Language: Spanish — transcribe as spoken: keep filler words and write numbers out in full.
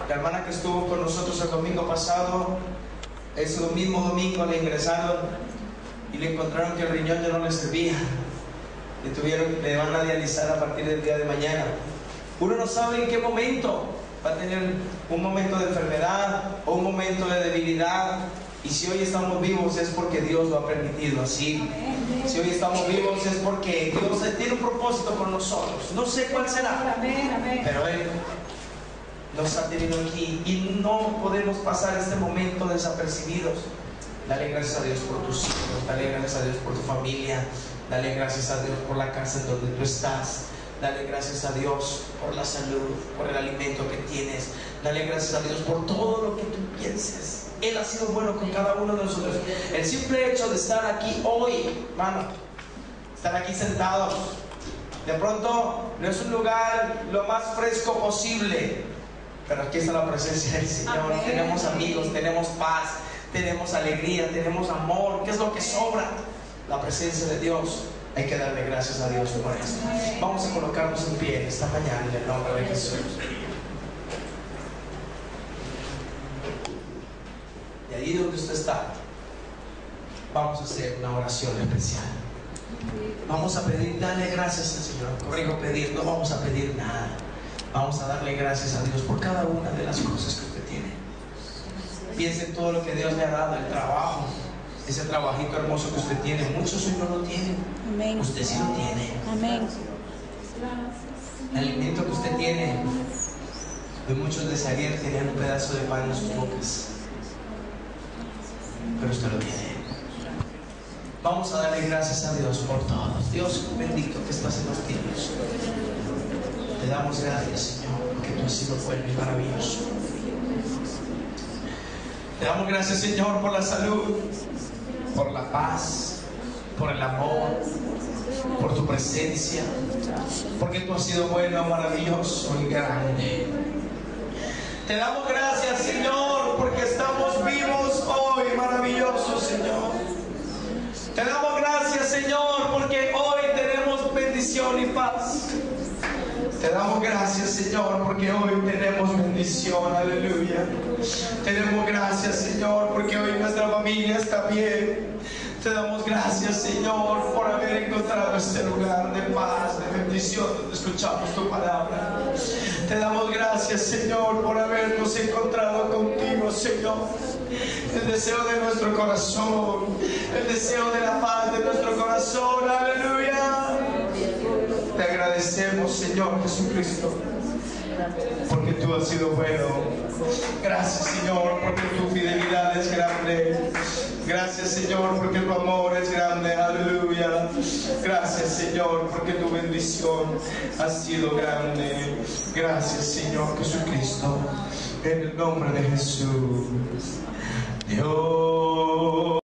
La hermana que estuvo con nosotros el domingo pasado, ese mismo domingo le ingresaron y le encontraron que el riñón ya no le servía. Le, tuvieron, le van a dializar a partir del día de mañana. Uno no sabe en qué momento va a tener un momento de enfermedad o un momento de debilidad. Y si hoy estamos vivos es porque Dios lo ha permitido así. Si hoy estamos vivos es porque Dios tiene un propósito con nosotros. No sé cuál será, pero Él nos ha tenido aquí y no podemos pasar este momento desapercibidos. Dale gracias a Dios por tus hijos, dale gracias a Dios por tu familia, dale gracias a Dios por la casa en donde tú estás, dale gracias a Dios por la salud, por el alimento que tienes, dale gracias a Dios por todo lo que tú pienses. Él ha sido bueno con cada uno de nosotros. El simple hecho de estar aquí hoy, hermano, estar aquí sentados, de pronto no es un lugar lo más fresco posible, pero aquí está la presencia del Señor. Amén. Tenemos amigos, tenemos paz, tenemos alegría, tenemos amor. ¿Qué es lo que sobra? La presencia de Dios. Hay que darle gracias a Dios por esto. Vamos a colocarnos en pie esta mañana en el nombre de Jesús. Y ahí donde usted está, vamos a hacer una oración especial. Vamos a pedir, darle gracias al Señor. Corrijo, pedir, no vamos a pedir nada. Vamos a darle gracias a Dios por cada una de las cosas que usted tiene. Piense en todo lo que Dios le ha dado, el trabajo, ese trabajito hermoso que usted tiene. Muchos hoy no lo tienen. Amén. Usted sí lo tiene. Amén. El alimento que usted tiene, de muchos desearían tener un pedazo de pan en sus bocas, pero usted lo tiene. Vamos a darle gracias a Dios por todos. Dios bendito que estás en los cielos, te damos gracias, Señor, porque tú has sido bueno y maravilloso. Te damos gracias, Señor, por la salud, por la paz, por el amor, por tu presencia, porque tú has sido bueno, maravilloso y grande. Te damos gracias, Señor, porque estamos vivos hoy, maravilloso, Señor. Te damos gracias, Señor, porque hoy tenemos bendición y paz. Te damos gracias, Señor, porque hoy tenemos bendición, aleluya. Te damos gracias, Señor, porque hoy nuestra familia está bien. Te damos gracias, Señor, por haber encontrado este lugar de paz, de bendición, donde escuchamos tu palabra. Te damos gracias, Señor, por habernos encontrado contigo, Señor. El deseo de nuestro corazón, el deseo de la paz de nuestro corazón, aleluya. Te agradecemos, Señor Jesucristo, porque tú has sido bueno. Gracias, Señor, porque tu fidelidad es grande. Gracias, Señor, porque tu amor es grande, aleluya. Gracias, Señor, porque tu bendición ha sido grande. Gracias, Señor Jesucristo, en el nombre de Jesús. Dios.